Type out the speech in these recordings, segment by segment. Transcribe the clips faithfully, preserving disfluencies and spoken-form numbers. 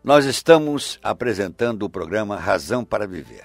Nós estamos apresentando o programa Razão para Viver.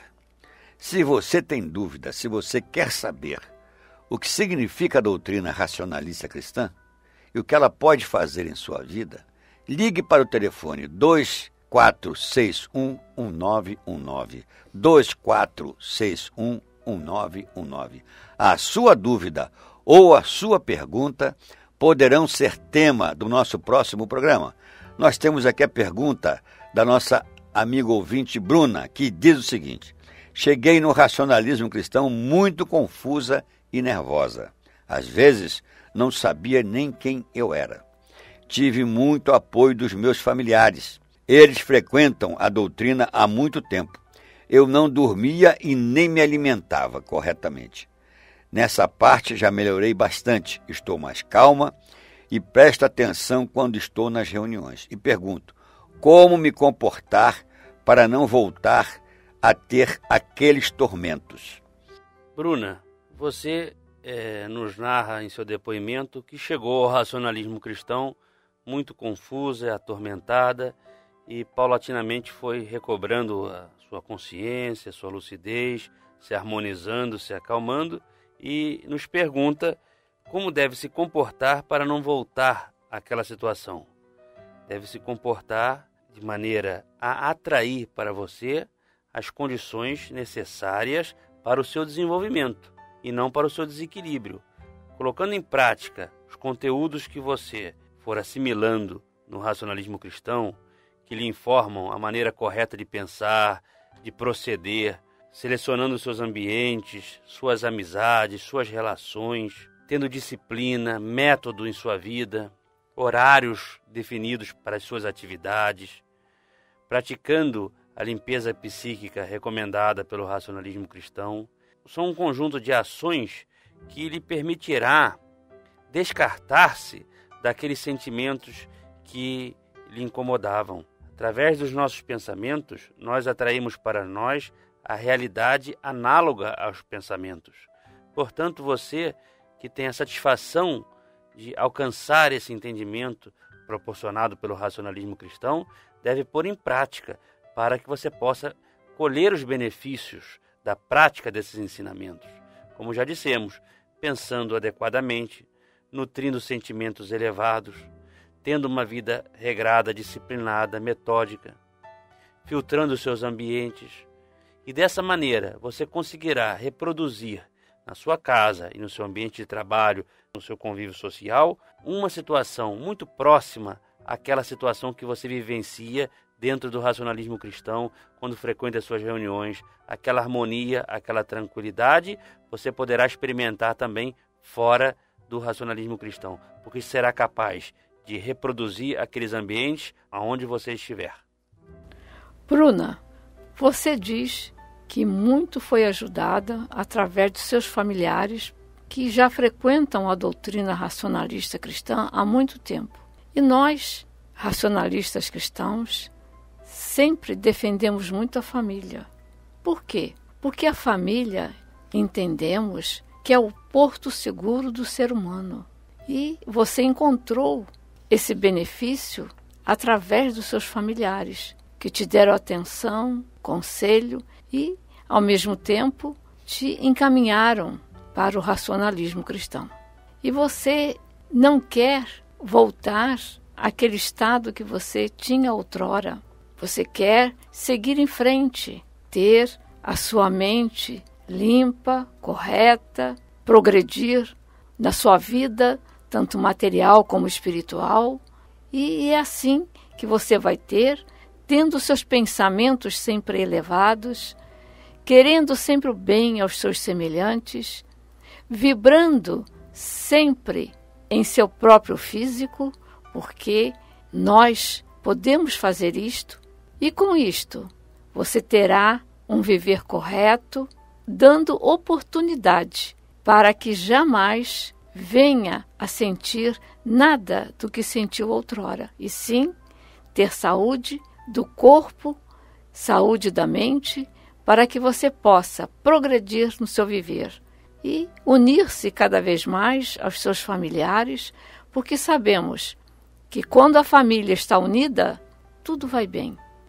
Se você tem dúvida, se você quer saber o que significa a doutrina racionalista cristã e o que ela pode fazer em sua vida, ligue para o telefone dois quatro seis um, um nove um nove, dois quatro seis um, um nove um nove. A sua dúvida ou a sua pergunta poderão ser tema do nosso próximo programa. Nós temos aqui a pergunta da nossa amiga ouvinte Bruna, que diz o seguinte: cheguei no racionalismo cristão muito confusa e nervosa. Às vezes, não sabia nem quem eu era. Tive muito apoio dos meus familiares. Eles frequentam a doutrina há muito tempo. Eu não dormia e nem me alimentava corretamente. Nessa parte já melhorei bastante. Estou mais calma e presto atenção quando estou nas reuniões. E pergunto, como me comportar para não voltar a ter aqueles tormentos? Bruna, você é, nos narra em seu depoimento que chegou ao racionalismo cristão muito confusa, atormentada, e paulatinamente foi recobrando a sua consciência, a sua lucidez, se harmonizando, se acalmando, e nos pergunta como deve se comportar para não voltar àquela situação. Deve se comportar de maneira a atrair para você as condições necessárias para o seu desenvolvimento e não para o seu desequilíbrio. Colocando em prática os conteúdos que você for assimilando no racionalismo cristão, que lhe informam a maneira correta de pensar, de proceder, selecionando seus ambientes, suas amizades, suas relações, tendo disciplina, método em sua vida, horários definidos para as suas atividades, praticando a limpeza psíquica recomendada pelo racionalismo cristão. São um conjunto de ações que lhe permitirá descartar-se daqueles sentimentos que lhe incomodavam. Através dos nossos pensamentos, nós atraímos para nós a realidade análoga aos pensamentos. Portanto, você que tem a satisfação de alcançar esse entendimento proporcionado pelo racionalismo cristão, deve pôr em prática para que você possa colher os benefícios da prática desses ensinamentos. Como já dissemos, pensando adequadamente, nutrindo sentimentos elevados, tendo uma vida regrada, disciplinada, metódica, filtrando os seus ambientes, e dessa maneira você conseguirá reproduzir na sua casa e no seu ambiente de trabalho, no seu convívio social, uma situação muito próxima àquela situação que você vivencia dentro do racionalismo cristão, quando frequenta as suas reuniões. Aquela harmonia, aquela tranquilidade, você poderá experimentar também fora do racionalismo cristão, porque será capaz de reproduzir aqueles ambientes aonde você estiver. Bruna, você diz que muito foi ajudada através dos seus familiares que já frequentam a doutrina racionalista cristã há muito tempo. E nós, racionalistas cristãos, sempre defendemos muito a família. Por quê? Porque a família, entendemos, que é o porto seguro do ser humano. E você encontrou esse benefício através dos seus familiares, que te deram atenção, conselho e, ao mesmo tempo, te encaminharam para o racionalismo cristão. E você não quer voltar àquele estado que você tinha outrora. Você quer seguir em frente, ter a sua mente limpa, correta, progredir na sua vida, tanto material como espiritual. E é assim que você vai ter, tendo seus pensamentos sempre elevados, querendo sempre o bem aos seus semelhantes, vibrando sempre em seu próprio físico, porque nós podemos fazer isto, e com isto você terá um viver correto, dando oportunidade para que jamais venha a sentir nada do que sentiu outrora, e sim ter saúde do corpo, saúde da mente, para que você possa progredir no seu viver e unir-se cada vez mais aos seus familiares, porque sabemos que quando a família está unida, tudo vai bem.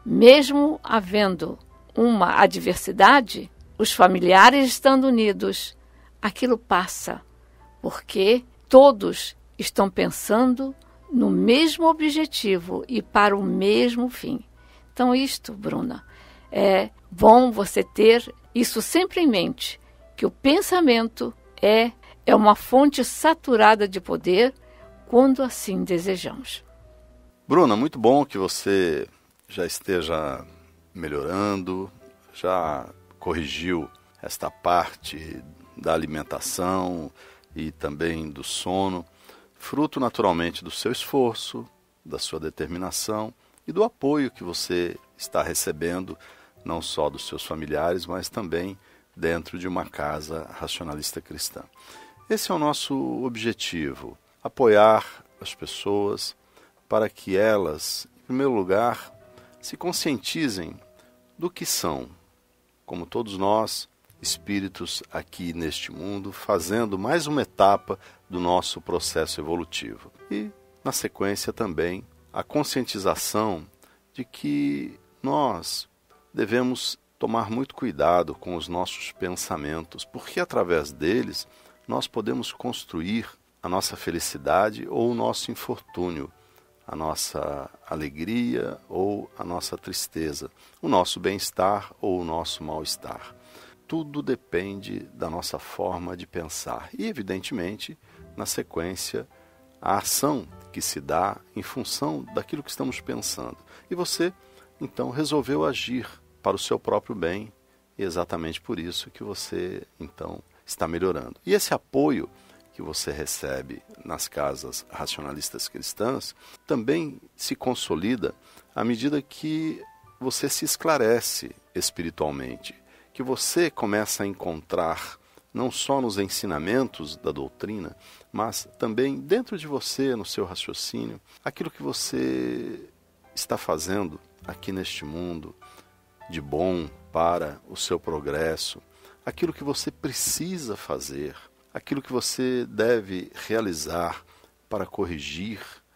mesmo havendo uma adversidade, os familiares estando unidos, aquilo passa, porque todos estão pensando no mesmo objetivo e para o mesmo fim. Então isto, Bruna, é bom você ter isso sempre em mente, que o pensamento é, é uma fonte saturada de poder quando assim desejamos. Bruna, muito bom que você já esteja melhorando, já corrigiu esta parte da alimentação e também do sono, fruto naturalmente do seu esforço, da sua determinação e do apoio que você está recebendo, não só dos seus familiares, mas também dentro de uma casa racionalista cristã. Esse é o nosso objetivo, apoiar as pessoas para que elas, em primeiro lugar, se conscientizem do que são, como todos nós, espíritos aqui neste mundo, fazendo mais uma etapa do nosso processo evolutivo. E, na sequência, também a conscientização de que nós devemos tomar muito cuidado com os nossos pensamentos, porque através deles nós podemos construir a nossa felicidade ou o nosso infortúnio, a nossa alegria ou a nossa tristeza, o nosso bem-estar ou o nosso mal-estar. Tudo depende da nossa forma de pensar e, evidentemente, na sequência, a ação que se dá em função daquilo que estamos pensando. E você, então, resolveu agir para o seu próprio bem e é exatamente por isso que você, então, está melhorando. E esse apoio que você recebe nas casas racionalistas cristãs também se consolida à medida que você se esclarece espiritualmente, que você começa a encontrar, não só nos ensinamentos da doutrina, mas também dentro de você, no seu raciocínio, aquilo que você está fazendo aqui neste mundo de bom para o seu progresso, aquilo que você precisa fazer, aquilo que você deve realizar para corrigir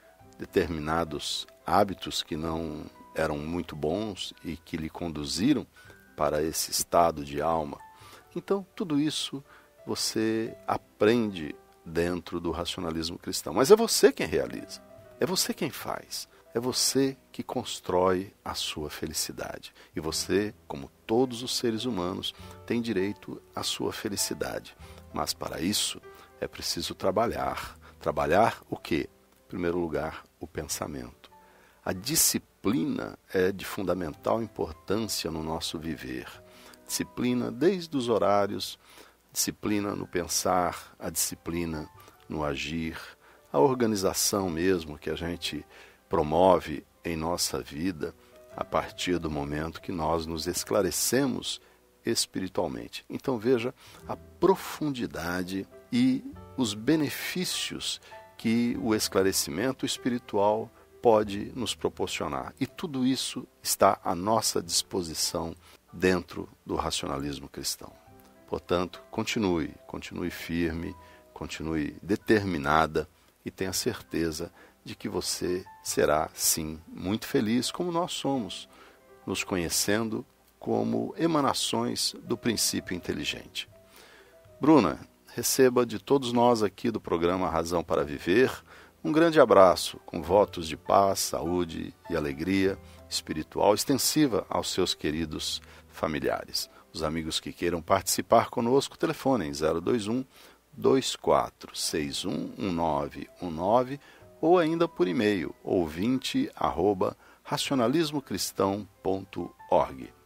determinados hábitos que não eram muito bons e que lhe conduziram para esse estado de alma. Então, tudo isso você aprende dentro do racionalismo cristão. Mas é você quem realiza, é você quem faz, é você que constrói a sua felicidade. E você, como todos os seres humanos, tem direito à sua felicidade. Mas para isso é preciso trabalhar. Trabalhar o quê? Em primeiro lugar, o pensamento. A disciplina é de fundamental importância no nosso viver. Disciplina desde os horários, disciplina no pensar, a disciplina no agir, a organização mesmo que a gente promove em nossa vida a partir do momento que nós nos esclarecemos espiritualmente. Então veja a profundidade e os benefícios que o esclarecimento espiritual pode nos proporcionar. E tudo isso está à nossa disposição dentro do racionalismo cristão. Portanto, continue, continue firme, continue determinada e tenha certeza de que você será, sim, muito feliz, como nós somos, nos conhecendo como emanações do princípio inteligente. Bruna, receba de todos nós aqui do programa Razão para Viver um grande abraço, com votos de paz, saúde e alegria espiritual extensiva aos seus queridos familiares. Os amigos que queiram participar conosco, telefonem zero dois um, dois quatro seis um, um nove um nove ou ainda por e-mail ouvinte arroba racionalismo cristão ponto org.